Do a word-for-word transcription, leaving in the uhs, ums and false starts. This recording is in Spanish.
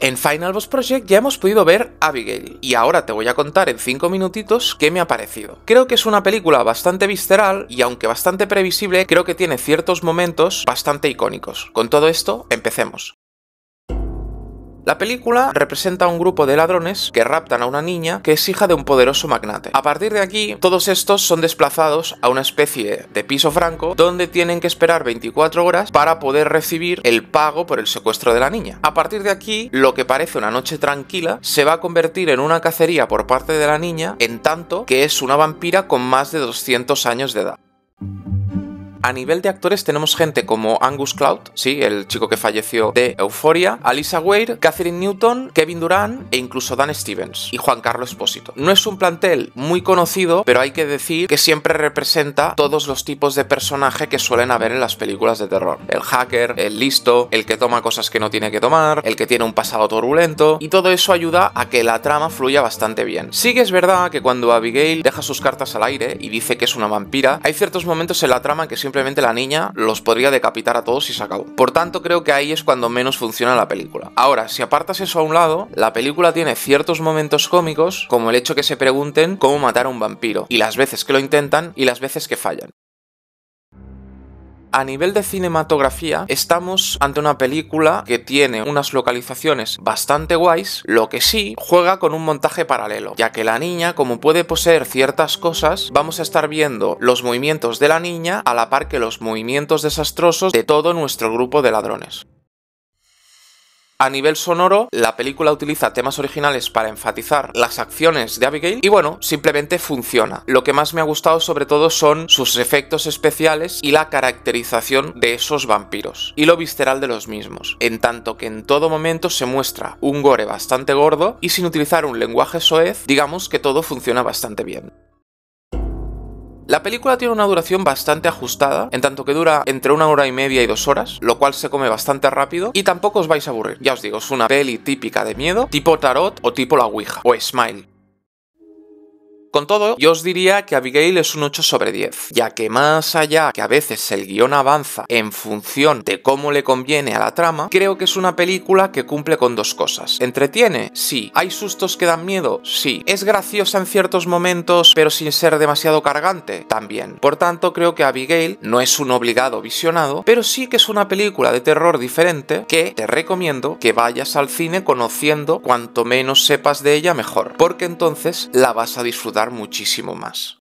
En Final Boss Project ya hemos podido ver Abigail, y ahora te voy a contar en cinco minutitos qué me ha parecido. Creo que es una película bastante visceral, y aunque bastante previsible, creo que tiene ciertos momentos bastante icónicos. Con todo esto, empecemos. La película representa a un grupo de ladrones que raptan a una niña que es hija de un poderoso magnate. A partir de aquí, todos estos son desplazados a una especie de piso franco donde tienen que esperar veinticuatro horas para poder recibir el pago por el secuestro de la niña. A partir de aquí, lo que parece una noche tranquila se va a convertir en una cacería por parte de la niña, en tanto que es una vampira con más de doscientos años de edad. A nivel de actores tenemos gente como Angus Cloud, sí, el chico que falleció de Euphoria, Alyssa Weir, Katherine Newton, Kevin Durant e incluso Dan Stevens y Giancarlo Esposito. No es un plantel muy conocido, pero hay que decir que siempre representa todos los tipos de personaje que suelen haber en las películas de terror. El hacker, el listo, el que toma cosas que no tiene que tomar, el que tiene un pasado turbulento, y todo eso ayuda a que la trama fluya bastante bien. Sí que es verdad que cuando Abigail deja sus cartas al aire y dice que es una vampira, hay ciertos momentos en la trama que siempre Simplemente la niña los podría decapitar a todos y se acabó. Por tanto, creo que ahí es cuando menos funciona la película. Ahora, si apartas eso a un lado, la película tiene ciertos momentos cómicos, como el hecho que se pregunten cómo matar a un vampiro, y las veces que lo intentan y las veces que fallan. A nivel de cinematografía, estamos ante una película que tiene unas localizaciones bastante guays, lo que sí juega con un montaje paralelo, ya que la niña, como puede poseer ciertas cosas, vamos a estar viendo los movimientos de la niña a la par que los movimientos desastrosos de todo nuestro grupo de ladrones. A nivel sonoro, la película utiliza temas originales para enfatizar las acciones de Abigail y bueno, simplemente funciona. Lo que más me ha gustado sobre todo son sus efectos especiales y la caracterización de esos vampiros y lo visceral de los mismos, en tanto que en todo momento se muestra un gore bastante gordo y sin utilizar un lenguaje soez, digamos que todo funciona bastante bien. La película tiene una duración bastante ajustada, en tanto que dura entre una hora y media y dos horas, lo cual se come bastante rápido y tampoco os vais a aburrir. Ya os digo, es una peli típica de miedo, tipo Tarot o tipo La Ouija, o Smile. Con todo, yo os diría que Abigail es un ocho sobre diez, ya que más allá que a veces el guión avanza en función de cómo le conviene a la trama, creo que es una película que cumple con dos cosas. ¿Entretiene? Sí. ¿Hay sustos que dan miedo? Sí. ¿Es graciosa en ciertos momentos pero sin ser demasiado cargante? También. Por tanto, creo que Abigail no es un obligado visionado, pero sí que es una película de terror diferente que te recomiendo que vayas al cine conociendo cuanto menos sepas de ella mejor, porque entonces la vas a disfrutar muchísimo más.